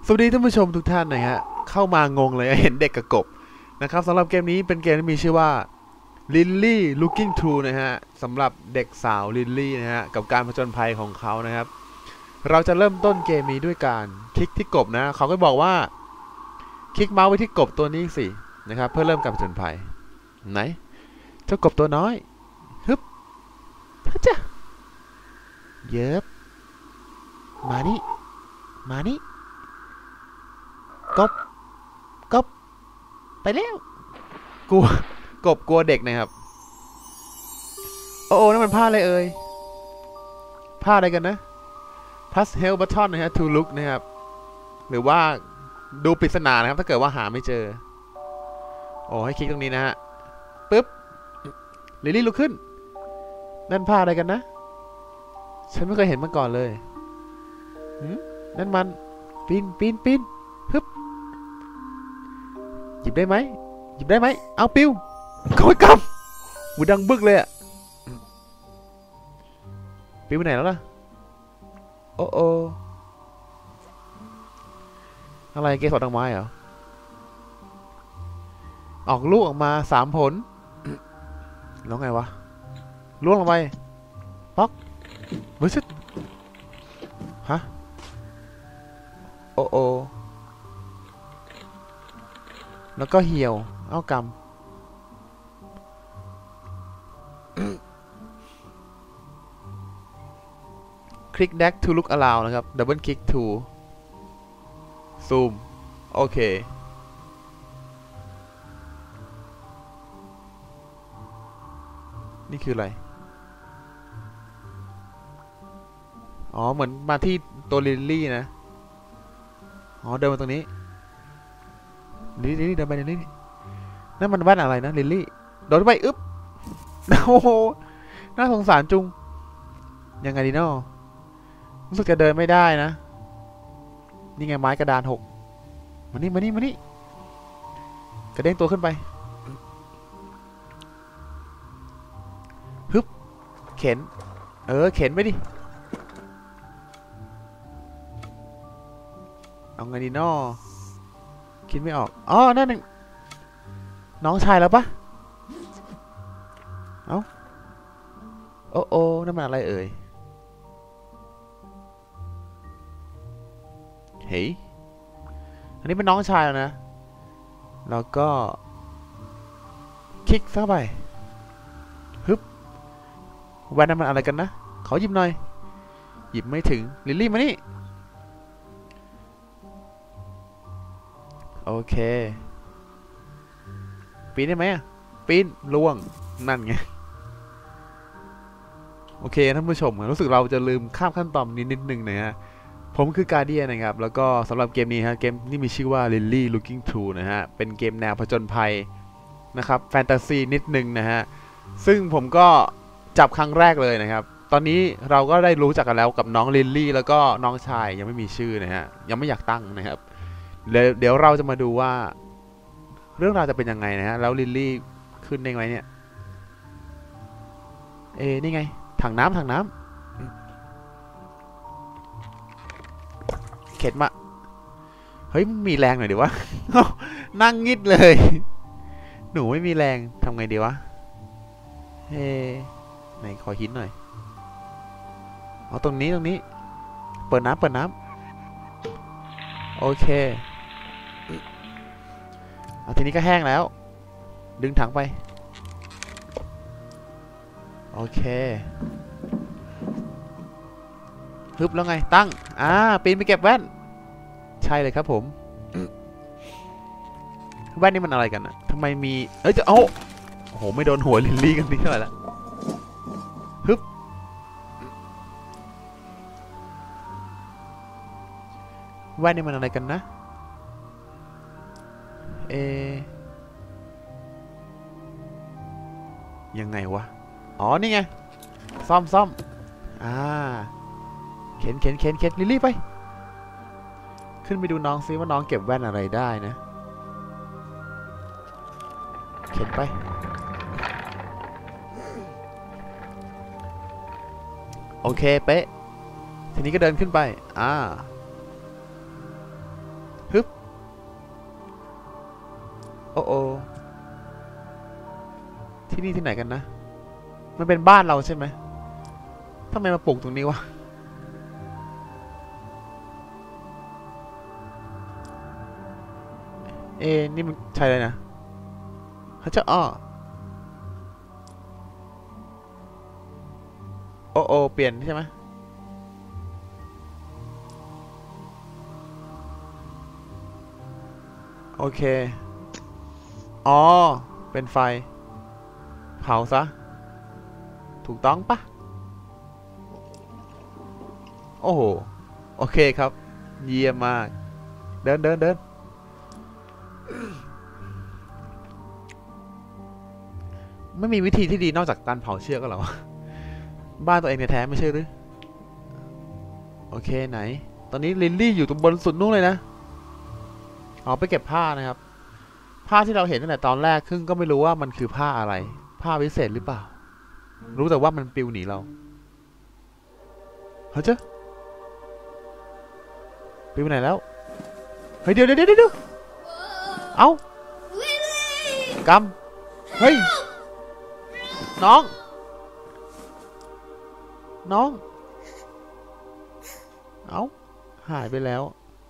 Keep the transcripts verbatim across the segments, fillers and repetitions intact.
สวัสดีท่านผู้ชมทุกท่านนะฮะเข้ามางงเลยเห็นเด็กกับกบนะครับสำหรับเกมนี้เป็นเกมที่มีชื่อว่า Lily Looking Through นะฮะสำหรับเด็กสาว Lily นะฮะกับการผจญภัยของเขานะครับเราจะเริ่มต้นเกมนี้ด้วยการคลิกที่กบนะเขาก็บอกว่าคลิกเมาส์ไปที่กบตัวนี้สินะครับเพื่อเริ่มการผจญภัยไหนเจ้ากบตัวน้อยฮึบฮัจ้ะเย็บมานี่มานี่กบกบไปแล้วกลัวกบกลัวเด็กนะครับโอ้โหนั่นมันผ้าอะไรเอ่ยผ้าอะไรกันนะ plus help button นะฮะ to look นะครับหรือว่าดูปริศนานะครับถ้าเกิดว่าหาไม่เจอโอ้ให้คลิกตรงนี้นะฮะปึ๊บลิลลี่ลุกขึ้นนั่นผ้าอะไรกันนะฉันไม่เคยเห็นมาก่อนเลยนั่นมันปีนปีนปีนฮึบหยิบได้ไหมหยิบได้ไหมเอาปิวเขากำหูดังบึกเลยอะปิวไปไหนแล้วล่ะโอ้โออะไรเกสรดอกไม้เหรอออกลูกออกมาสามผลแล้วไงวะล่วงลงไปป๊อกเฮ้ยชิดฮะโอ้โอแล้วก็เหี่ยวเอากำคลิก dash to look around นะครับ double click to zoom โอเคนี่คืออะไรอ๋อเหมือนมาที่ตัวลิลลี่นะอ๋อเดินมาตรงนี้ลิลลี่เดินไปลิลลี่นั่นมันบ้านอะไรนะลิลลี่โดนไปอึ๊บโอ้โหน่าสงสารจุงยังไงดีเนาะรู้สึกจะเดินไม่ได้นะนี่ไงไม้กระดานหกมานี่มานี่มานี่กระเด้งตัวขึ้นไปฮึบเข็นเออเข็นไปดิเอาไงดีเนาะคิดไม่ออกอ๋อนั่นน้องชายแล้วปะเอ้าโอ้โอ้นั่นมันอะไรเอ่ยเฮ้ยอันนี้เป็นน้องชายแล้วนะแล้วก็คลิกเข้าไปฮึบแวนนั้นมันอะไรกันนะขอหยิบหน่อยหยิบไม่ถึงลิลลี่มานี่โอเคปีนได้ไหมปีนล่วงนั่นไงโอเคท่านผู้ชมรู้สึกเราจะลืมข้ามขั้นตอนนิดนิดนึงนะฮะผมคือการ์เดียนนะครับแล้วก็สำหรับเกมนี้ฮะเกมนี่มีชื่อว่า Lily Looking Through นะฮะเป็นเกมแนวผจญภัยนะครับแฟนตาซีนิดนึงนะฮะซึ่งผมก็จับครั้งแรกเลยนะครับตอนนี้เราก็ได้รู้จักกันแล้วกับน้องลิลลี่แล้วก็น้องชายยังไม่มีชื่อนะฮะยังไม่อยากตั้งนะครับเดี๋ยวเราจะมาดูว่าเรื่องราวจะเป็นยังไงนะฮะแล้วลิลลี่ขึ้นได้ไหมเนี่ยเอ้นี่ไงถังน้ำถังน้ำเข็ดมาเฮ้ยมีแรงหน่อยดิวะ นั่งงิดเลยหนูไม่มีแรงทำไงดีวะเฮ้ไหนขอหินหน่อยเอาตรงนี้ตรงนี้เปิดน้ำเปิดน้ำโอเคเอาทีนี้ก็แห้งแล้วดึงถังไปโอเคฮึบแล้วไงตั้งอ่าปีนไปเก็บแว่นใช่เลยครับผมแว่นนี่มันอะไรกันนะทำไมมีเอ้ยจะเอาโอ้โหไม่โดนหัวลิลลี่กันนิดหน่อยละฮึบแว่นนี่มันอะไรกันนะเอยังไงวะอ๋อนี่ไงซ่อมซ่อมอ่าเข็นเข็นเข็นเข็นลิลลี่ไปขึ้นไปดูน้องซิว่าน้องเก็บแว่นอะไรได้นะเข็นไปโอเคเป๊ะทีนี้ก็เดินขึ้นไปอ่าโอ้โอที่นี่ที่ไหนกันนะมันเป็นบ้านเราใช่ไหมทำไมมาปลูกตรงนี้วะเอ๊นี่มันใช่เลยนะเขาจะอ้อโอ้โอเปลี่ยนใช่ไหมโอเคอ๋อเป็นไฟเผาซะถูกต้องปะโอ้โหโอเคครับเยี่ยมมากเดินเดินเดินไม่มีวิธีที่ดีนอกจากการเผาเชือกก็หรอบ้านตัวเองแท้ๆไม่ใช่หรือโอเคไหนตอนนี้ลิลลี่อยู่ตรงบนสุดนู้นเลยนะเอาไปเก็บผ้านะครับผ้าที่เราเห็นตั้งแต่ตอนแรกครึ่งก็ไม่รู้ว่ามันคือผ้าอะไรผ้าพิเศษหรือเปล่ารู้แต่ว่ามันปลิวหนีเราเฮ้ยเจ้าปลิวไหนแล้วเฮ้ยเดี๋ยวเดี๋ยวเดี๋ยวเอ้ากำเฮ้ยน้องน้องเอ้าหายไปแล้ว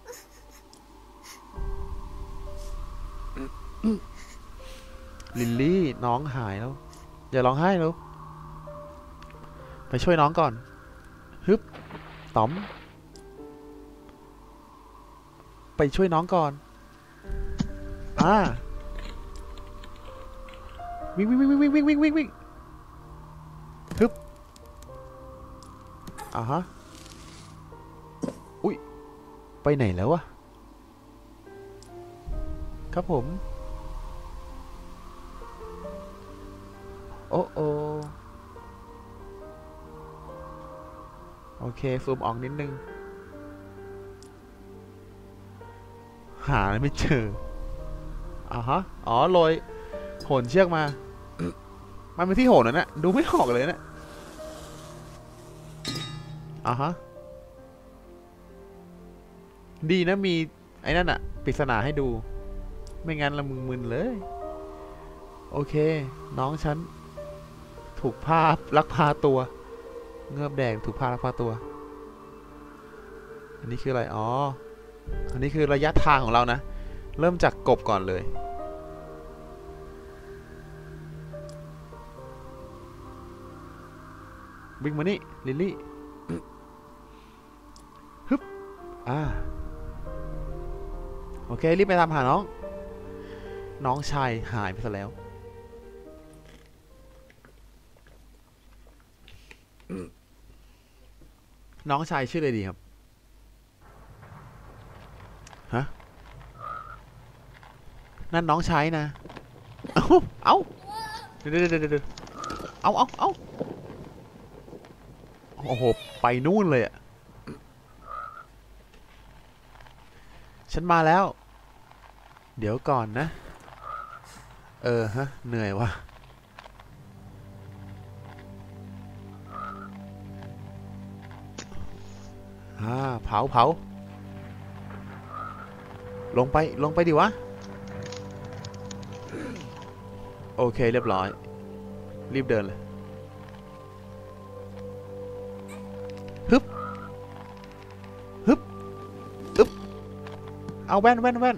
ลิลลี่น้องหายแล้วอย่าร้องไห้แล้วไปช่วยน้องก่อนฮึบต๋อมไปช่วยน้องก่อนอ่าวิ่งวิ่งวิ่งวิ่งวิ่งวิ่งวิ่งวิ่งฮึบอ่าฮะอุ้ยไปไหนแล้ววะครับผมโอ้โอโอเคซูมออกนิดนึงหาไม่เจออ่าฮะอ๋อโรยโหนเชือกมามันเป็นที่โหนนั่นแหละดูไม่ออกเลยนะอ่าฮะดีนะมีไอ้นั่นอะปริศนาให้ดูไม่งั้นละมึงมึนเลยโอเคน้องฉันถูกผ้าลักพาตัวเงือบแดงถูกผ้าลักพาตัวอันนี้คืออะไรอ๋ออันนี้คือระยะทางของเรานะเริ่มจากกบก่อนเลยวิ่งมานี่ลิลลี่ฮึบอ่าโอเครีบไปตามหาน้องน้องชายหายไปซะแล้วน้องชายชื่ออะไรดีครับฮะนั่นน้องชายนะเอ้าเอ้าเดี๋ยวเดี๋ยวเดี๋ยวเอาเอาเอาโอ้โหไปนู่นเลยอะฉันมาแล้วเดี๋ยวก่อนนะเออฮะเหนื่อยวะอ่าเผาเผาลงไปลงไปดิวะโอเคเรียบร้อยรีบเดินเลยฮึบฮึบอึ๊บเอาแว่นแว่นแว่น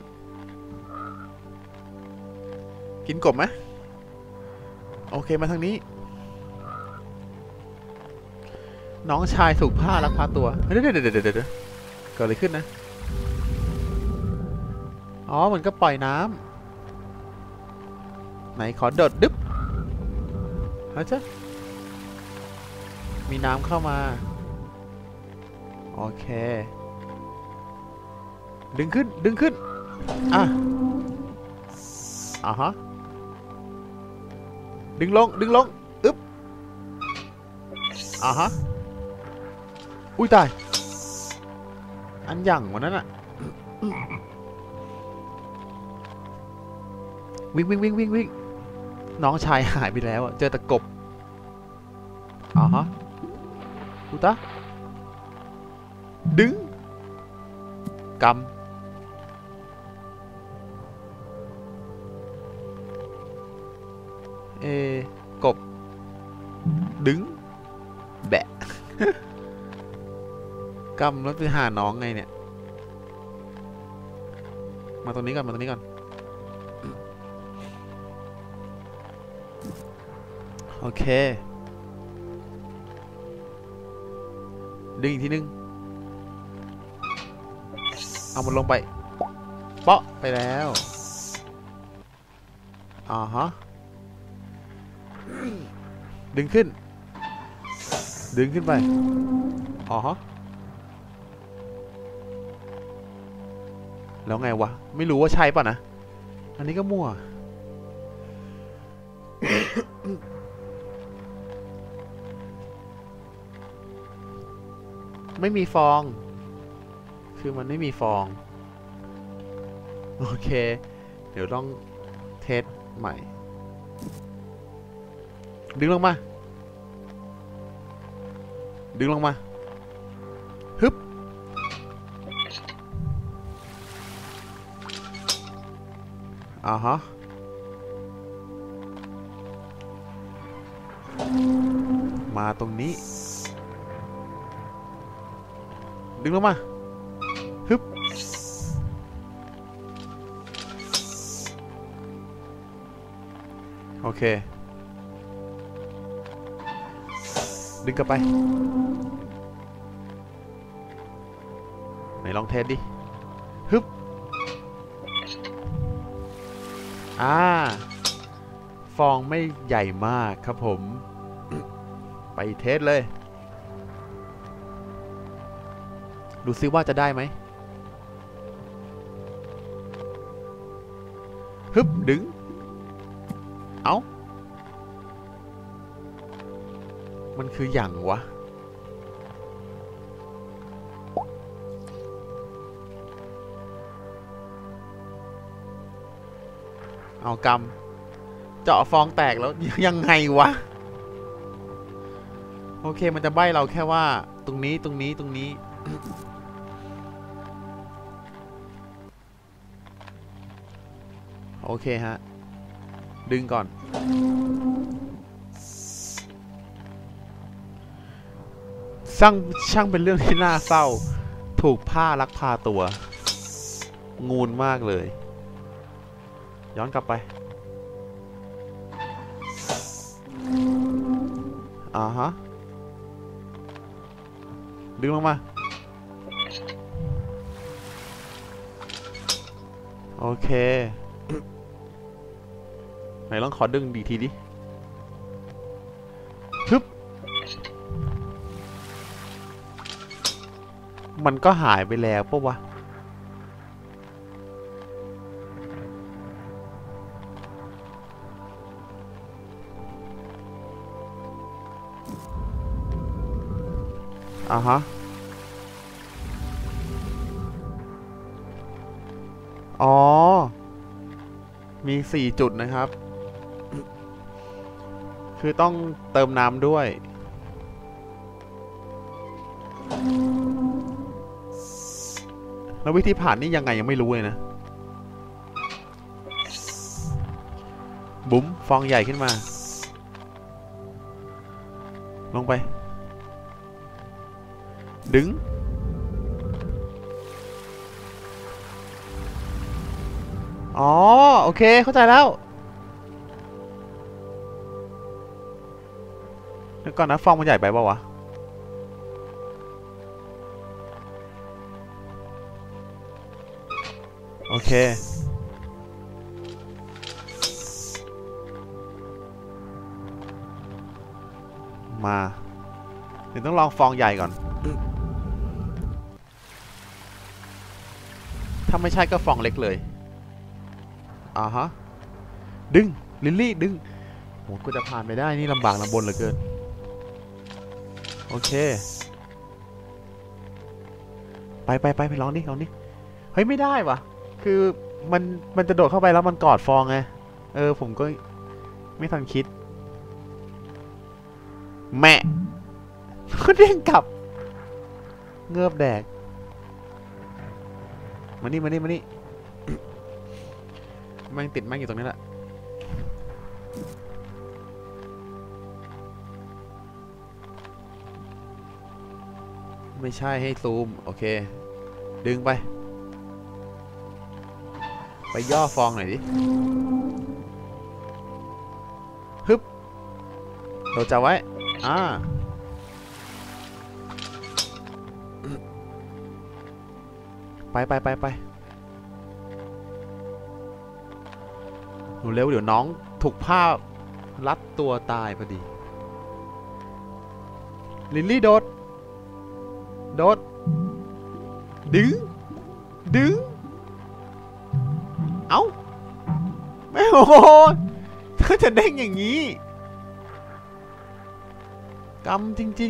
กินกบไหมโอเคมาทางนี้น้องชายถูกผ้าลักพาตัวเดี๋ยวเดี๋ยวเดี๋ยวเดี๋ยวเดี๋ยวเกิดอะไรขึ้นนะอ๋อมันก็ปล่อยน้ำไหนขอเดิดดึ๊บฮะจ๊ะมีน้ำเข้ามาโอเคดึงขึ้นดึงขึ้นอ่ะอ่ะฮะดึงลงดึงลงอึ๊บอ่ะฮะอุ้ยตายอันอย่างวันนั้นอะวิ่งวิ่งวิ่งวิ่งวิ่งน้องชายหายไปแล้วเจอตะกบอ่ะฮะดูตาดึงกเอกบดึงแบะ กำแล้วไปหาน้องไงเนี่ยมาตรงนี้ก่อนมาตรงนี้ก่อนโอเคดึงอีกทีนึงเอามันลงไปเปาะไปแล้วอ่าฮะดึงขึ้นดึงขึ้นไปอ๋อฮะแล้วไงวะไม่รู้ว่าใช่ป่ะนะอันนี้ก็มั่ว ไม่มีฟองคือมันไม่มีฟองโอเคเดี๋ยวต้องเทสใหม่ดึงลงมาดึงลงมาฮึบอ่าฮะมาตรงนี้ดึงลงมาฮึบโอเคดึงกลับไปไหนลองเทสดิฮึบอ่าฟองไม่ใหญ่มากครับผม ไปเทสเลยดูซิว่าจะได้ไหมฮึบดึงเอามันคืออย่างวะเอากำเจาะฟองแตกแล้วยังไงวะโอเคมันจะใบ้เราแค่ว่าตรงนี้ตรงนี้ตรงนี้ โอเคฮะดึงก่อนช่างช่างเป็นเรื่องที่น่าเศร้าถูกผ้าลักพาตัวงูนมากเลยย้อนกลับไปอ่าฮะดึงลงมาโอเคไหนลองขอดึงดีทีดิฮึบมันก็หายไปแล้วปะวะอ่าฮะอ๋อมีสี่จุดนะครับคือต้องเติมน้ำด้วยแล้ววิธีผ่านนี่ยังไงยังไม่รู้เลยนะบุ๋มฟองใหญ่ขึ้นมาลงไปดึงอ๋อโอเคเข้าใจแล้วเดี๋ยวก่อนนะฟองมันใหญ่ไปเปล่าวะโอเคมาเดี๋ยวต้องลองฟองใหญ่ก่อนถ้าไม่ใช่ก็ฟองเล็กเลยอ่าฮะดึงลิลลี่ดึงโหกูจะผ่านไปได้นี่ลำบากลำบนเหลือเกินโอเคไปไปไปไปลองดิลองดิเฮ้ยไม่ได้วะคือมันมันจะโดดเข้าไปแล้วมันกอดฟองไงเออผมก็ไม่ทันคิดแม่ก็เด้งกลับเงือบแดกมานี่มานี่มานี่แม่งติดแม่งอยู่ตรงนี้แหละไม่ใช่ให้ซูมโอเคดึงไปไปย่อฟองหน่อยดิฮึบเราจะไว้อ่าไปไปไปไปหนูเร็วเดี๋ยวน้องถูกผ้ารัดตัวตายพอดีลิลลี่โดดโดดดึงดึงเอ้าไม่โอ้โหเธอจะเด้งอย่างนี้กำจริง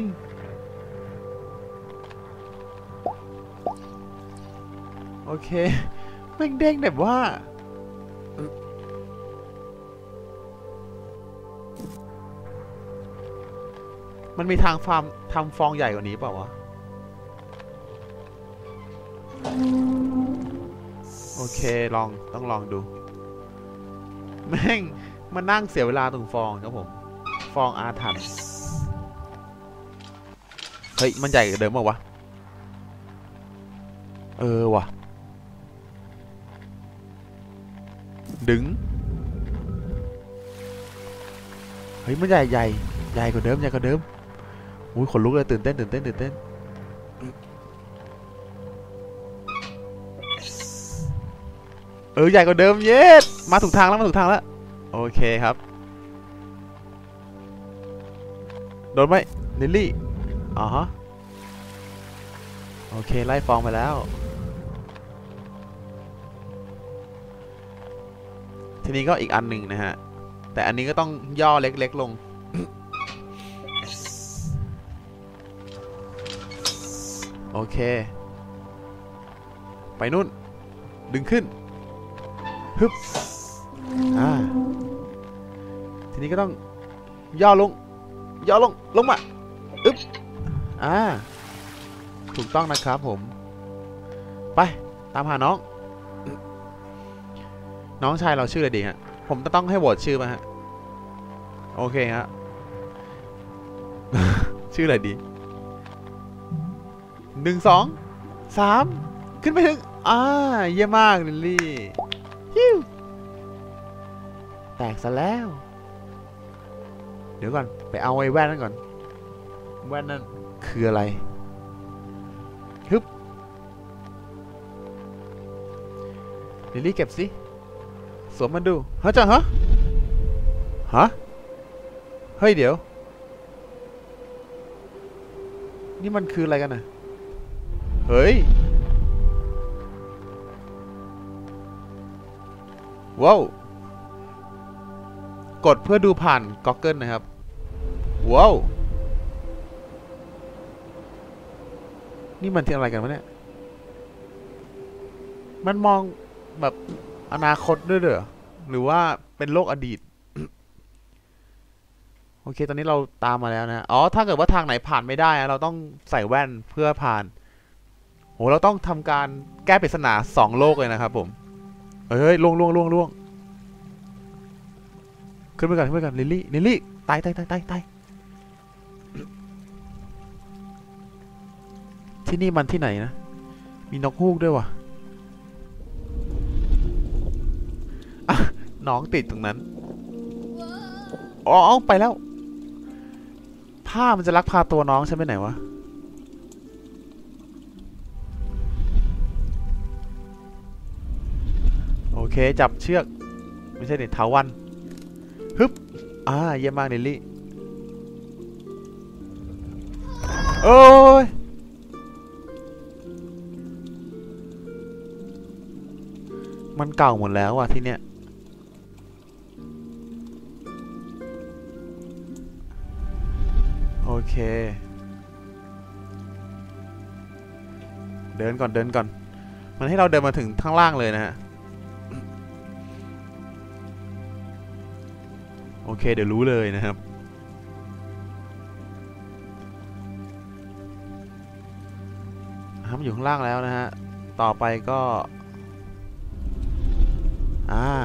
ๆโอเคแม่งเด้งแบบว่ามันมีทางฟาร์มทำฟองใหญ่กว่านี้เปล่าวะโอเคลองต้องลองดูแม่งมานั่งเสียเวลาตรงฟองครับผมฟองอาถรรพ์เฮ้ยมันใหญ่กว่าเดิมเปล่าวะเออว่ะดึงเฮ้ยมันใหญ่ใหญ่ใหญ่กว่าเดิมใหญ่กว่าเดิมอุ้ยขนลุกเลยตื่นเต้นตื่นเต้นตื่นเต้นเออใหญ่กว่าเดิมเย็ดมาถูกทางแล้วมาถูกทางแล้วโอเคครับโดนไหมลิลลี่อ๋อฮะโอเคไล่ฟองไปแล้วทีนี้ก็อีกอันหนึ่งนะฮะแต่อันนี้ก็ต้องย่อเล็กๆลงโอเคไปนู่นดึงขึ้นฮึบอ่าทีนี้ก็ต้องย่อลงย่อลงลงมาอึ๊บอ่าถูกต้องนะครับผมไปตามหาน้องน้องชายเราชื่ออะไรดีฮะผมจะต้องให้โหวตชื่อมาฮะโอเคฮะ ชื่ออะไรดีหนึ่งสองสามขึ้นไปถึงอ่าเยี่ยมมากลิลลี่ฮิวแตกซะแล้วเดี๋ยวก่อนไปเอาไอ้แว่นนั่นก่อนแว่นนั่นคืออะไรฮึบลิลลี่เก็บสิสวมมันดูฮะจังฮะฮะเฮ้ยเดี๋ยวนี่มันคืออะไรกันนะเฮ้ยว้าวกดเพื่อดูผ่าน Google นะครับว้าวนี่มันที่อะไรกันวะเนี่ยมันมองแบบอนาคตด้วยเหรอหรือว่าเป็นโลกอดีต โอเคตอนนี้เราตามมาแล้วนะอ๋อถ้าเกิดว่าทางไหนผ่านไม่ได้เราต้องใส่แว่นเพื่อผ่านโหเราต้องทำการแก้ปริศนาสองโลกเลยนะครับผมเฮ้ยล่วงล่วงล่วงล่วงขึ้นไปก่อนขึ้นไปก่อนลิลลี่ลิลลี่ตายตายตายตายตายที่นี่มันที่ไหนนะมีนกฮูกด้วยวะน้องติดตรงนั้นอ๋อไปแล้วผ้ามันจะลักพาตัวน้องใช่ไหมไหนวะโอเคจับเชือกไม่ใช่เด็ดเถาวัลย์ฮึบอ่าเยี่ยมมากลิลลี่โอ้ยมันเก่าหมดแล้วว่ะที่เนี้ยโอเคเดินก่อนเดินก่อนมันให้เราเดินมาถึงข้างล่างเลยนะฮะโอเคเดี๋ยวรู้เลยนะครับทำอยู่ข้างล่างแล้วนะฮะต่อไปก็อ่า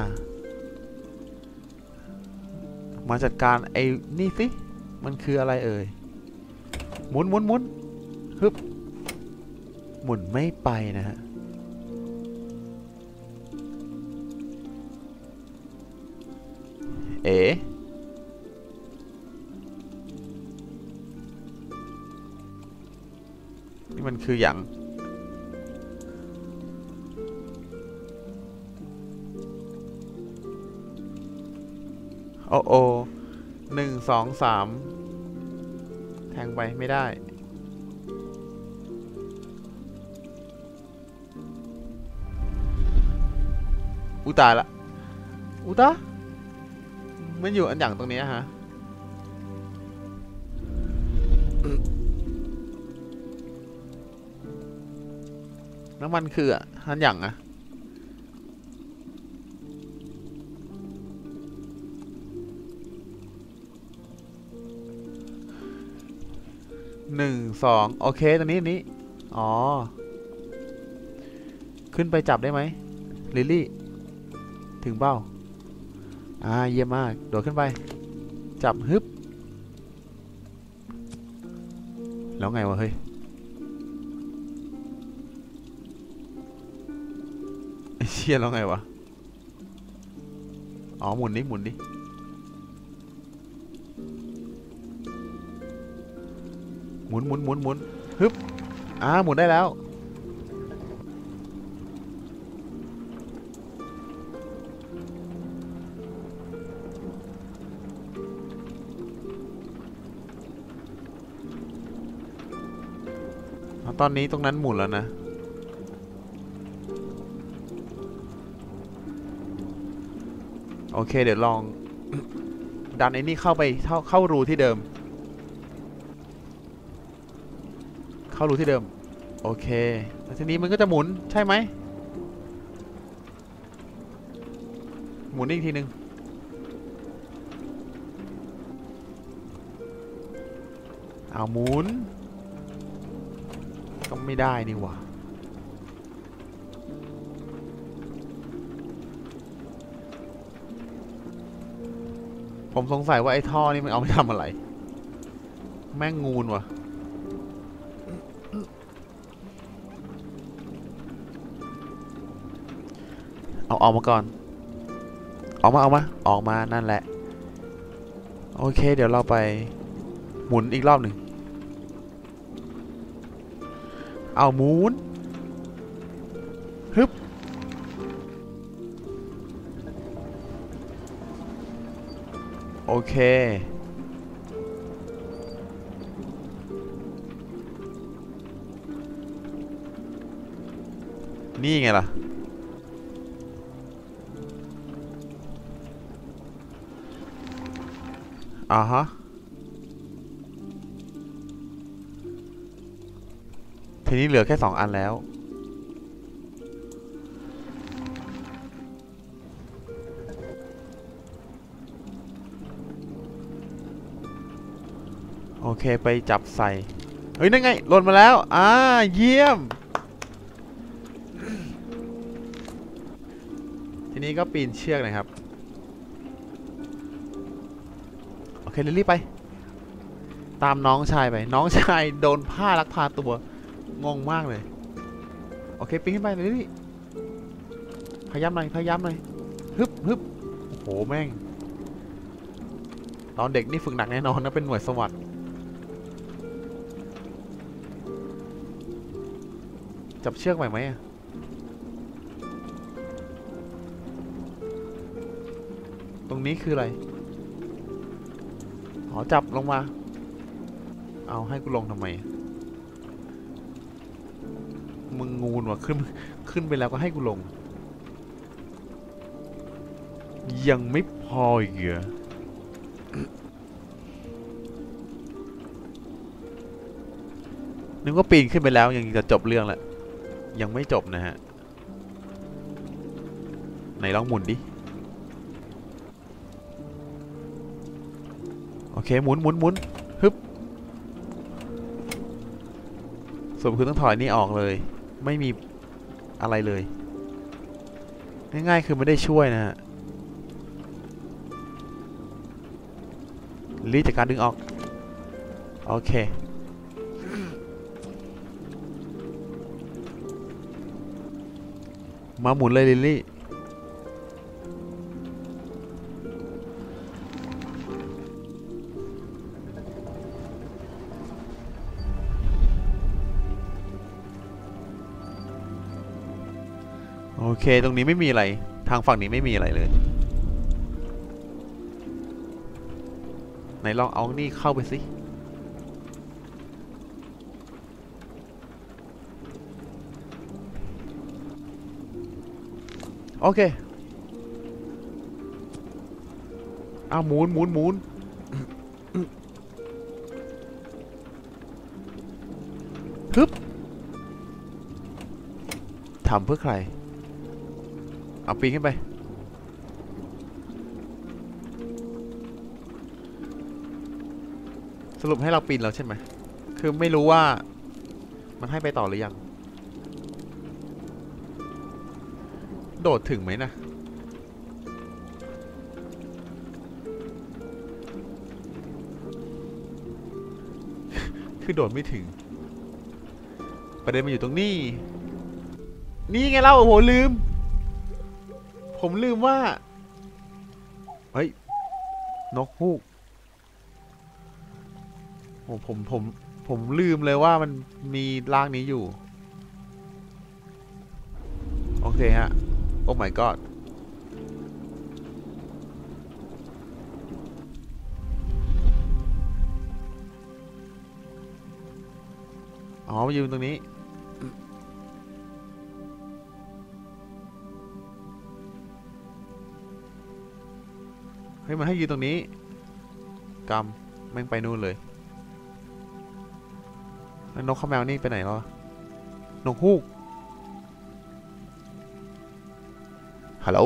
มาจัดการไอ้นี่สิมันคืออะไรเอ่ยหมุนหมุนหมุนฮึบหมุนไม่ไปนะฮะเอ๋นี่มันคืออย่างโอ้โอหนึ่งสองสามแทงไปไม่ได้อุตายละอุตามันอยู่อันอย่างตรงนี้ฮะน้ำมันคืออ่ะอันอย่างอ่ะหนึ่งสองโอเคตรงนี้นี้อ๋อขึ้นไปจับได้ไหมลิลลี่ถึงเป้าอ่าเยี่ยมมากโดดขึ้นไปจับฮึบแล้วไงวะเฮ้ยไอ้เชี่ยแล้วไงวะอ๋อหมุนนี้หมุนดิหมุนหมุนหมุนหมุนฮึบอ่าหมุนได้แล้วตอนนี้ตรงนั้นหมุนแล้วนะโอเคเดี๋ยวลองดันไอ้นี่เข้าไปเข้าเข้ารูที่เดิมเข้ารูที่เดิมโอเคแล้วทีนี้มันก็จะหมุนใช่ไหมหมุนอีกทีนึงเอาหมุนก็ไม่ได้นี่หว่าผมสงสัยว่าไอ้ท่อนี่มันเอาไปทำอะไรแม่งงูนว่ะเอาออกมาก่อนออกมาออกมาออกมานั่นแหละโอเคเดี๋ยวเราไปหมุนอีกรอบหนึ่งเอาหมุนฮึบโอเคนี่ไงล่ะอ่าฮะทีนี้เหลือแค่สองอันแล้วโอเคไปจับใส่เฮ้ยนั่นไงหล่นมาแล้วอ่าเยี่ยมทีนี้ก็ปีนเชือกนะครับโอเคลิลลี่ไปตามน้องชายไปน้องชายโดนผ้าลักพาตัวงงมากเลยโอเคปีนขึ้นไปลิลลี่พยายามหน่อยพยายามหน่อยฮึบฮึบโอ้โหแม่งตอนเด็กนี่ฝึกหนักแน่นอนนะเป็นหน่วยสวัสดิ์จับเชือกไหวไหมตรงนี้คืออะไรอ๋อจับลงมาเอาให้กูลงทำไมมึงงูนว่ะขึ้นขึ้นไปแล้วก็ให้กูลงยังไม่พออีกเหรอนึกว่าปีนขึ้นไปแล้วยังจะจบเรื่องแล้วยังไม่จบนะฮะไหนลองหมุนดิโอเคหมุนหมุนหมุนฮึบส่วนคือต้องถอยนี่ออกเลยไม่มีอะไรเลยง่ายๆคือไม่ได้ช่วยนะฮะรีบจากการดึงออกโอเคมาหมุนเลยลิลลี่โอเคตรงนี้ไม่มีอะไรทางฝั่งนี้ไม่มีอะไรเลยไหนลองเอานี่เข้าไปสิโอเคอ้าวหมุนหมุนหมุนฮึบทำเพื่อใครเอาปีนขึ้นไปสรุปให้เราปีนแล้วใช่ไหมคือไม่รู้ว่ามันให้ไปต่อหรือยังโดดถึงไหมนะคือโดดไม่ถึงประเด็นมันอยู่ตรงนี้นี่ไงเล่าโอ้โหลืมผมลืมว่าเฮ้ยนกฮูกโอ้ผมผมผมลืมเลยว่ามันมีร่างนี้อยู่โอเคฮะโอ้ my god อ๋อมายืนตรงนี้เฮ้ยมันให้ยืนตรงนี้กำแม่งไปนู่นเลยแล้วนกข้าแมวนี่ไปไหนแล้วนกฮูกฮัลโหล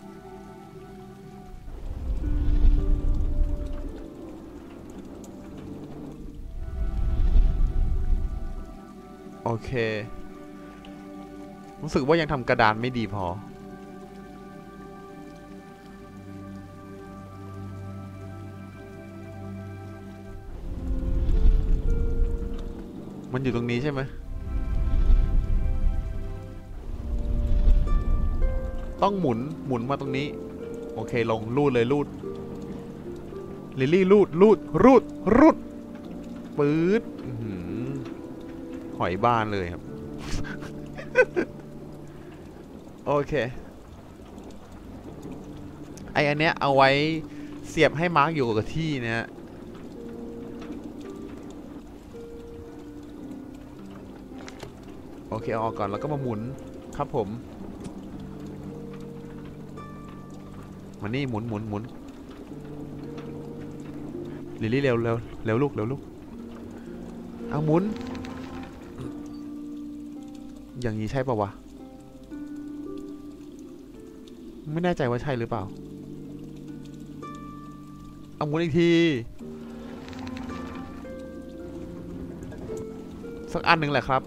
โอเครู้สึกว่ายังทำกระดานไม่ดีพอมันอยู่ตรงนี้ใช่ไหมต้องหมุนหมุนมาตรงนี้โอเคลงลูดเลยลูดลิลลี่ลูดลูดรูดรูดปื๊ดหอยบ้านเลยครับ โอเคไออันเนี้ยเอาไว้เสียบให้มาร์กอยู่กับที่นะฮะโอเคเอาออกก่อนแล้วก็มาหมุนครับผมมานี่หมุนหมุนหมุนลิลลี่เร็วเร็วเร็วลูกเร็วลูกเอาหมุนอย่างนี้ใช่ป่าววะไม่แน่ใจว่าใช่หรือเปล่าเอาหมุนอีกทีสักอันหนึ่งแหละครับ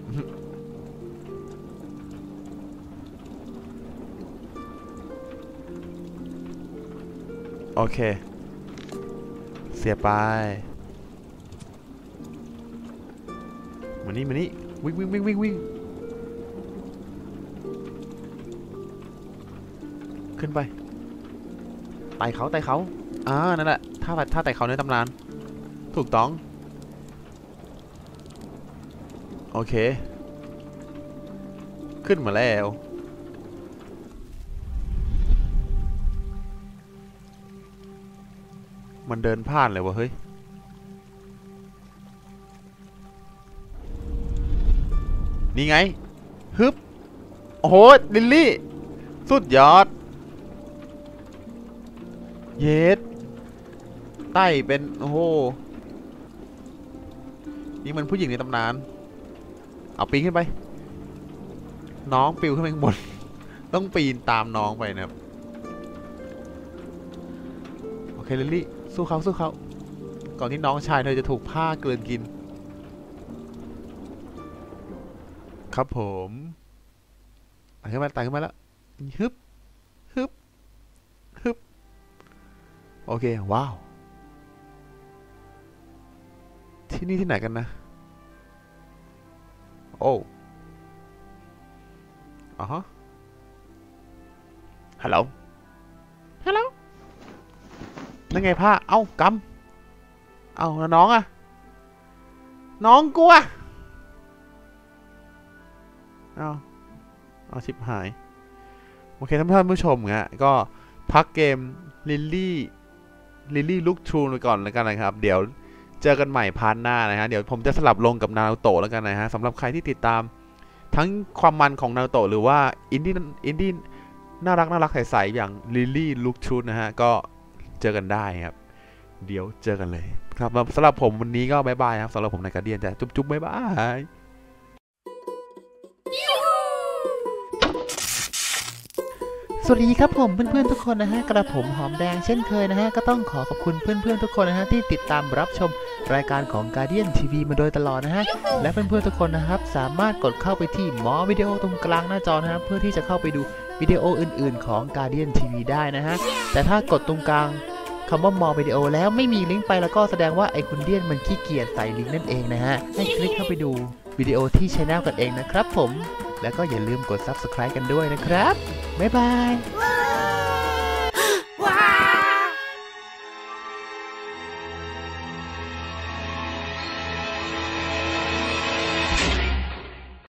โอเคเสียไปมานี่มานี่วิ่งวิ่งวิ่งวิ่งวิ่งขึ้นไปไต่เขาไต่เขาอ่านั่นแหละถ้าถ้าไต่เขาในตำนานถูกต้องโอเคขึ้นมาแล้วมันเดินผ่านเลยวะเฮ้ยนี่ไงฮึบโอ้โหลิลลี่สุดยอดเย็ดไต้เป็นโอ้โหนี่มันผู้หญิงในตำนานเอาปีนขึ้นไปน้องปิวขึ้นไปข้างบนต้องปีนตามน้องไปนะครับโอเคลิลลี่สู้เขาสู้เขาก่อนที่น้องชายเธอจะถูกผ้าเกลือนกินครับผมไต่ขึ้นมาไต่ขึ้นมาแล้วฮึบฮึบฮึบโอเคว้าวที่นี่ที่ไหนกันนะโอ้อ๋อฮะฮัลโหลฮัลโหลนั่นไงผ้าเอ้ากำเอ้าแล้วน้องอะน้องกูอะเอ้าเอาชิบหายโอเคท่านผู้ชมฮะก็พักเกมลิลลี่ลิลลี่ลุกทรูไปก่อนแล้วกันนะครับเดี๋ยวเจอกันใหม่พาร์ทหน้านะฮะเดี๋ยวผมจะสลับลงกับนารูโตะแล้วกันนะฮะสำหรับใครที่ติดตามทั้งความมันของนารูโตะหรือว่าอินดี้อินดี้น่ารักน่ารักใสๆอย่างลิลลี่ลุกทรูนะฮะก็เจอกันได้ครับเดี๋ยวเจอกันเลยครับสำหรับผมวันนี้ก็บายบายครับสำหรับผมในการเดียนจะจุ๊บๆบายบายสวัสดีครับผมเพื่อนๆทุกคนนะฮะกระผมหอมแดงเช่นเคยนะฮะก็ต้องขอขอบคุณเพื่อนๆทุกคนนะฮะที่ติดตามรับชมรายการของ Guardian ที วี มาโดยตลอดนะฮะและเพื่อนๆทุกคนนะครับสามารถกดเข้าไปที่หมอวิดีโอตรงกลางหน้าจอนะครับเพื่อที่จะเข้าไปดูวิดีโออื่นๆของ Guardian ที วี ได้นะฮะแต่ถ้ากดตรงกลางคำว่ามอวิดีโอแล้วไม่มีลิงก์ไปแล้วก็แสดงว่าไอคุณเดียนมันขี้เกียจใส่ลิงก์นั่นเองนะฮะให้คลิกเข้าไปดูวิดีโอที่ Channel กันเองนะครับผมแล้วก็อย่าลืมกด ซับสไครบ์ กันด้วยนะครับบ๊ายบาย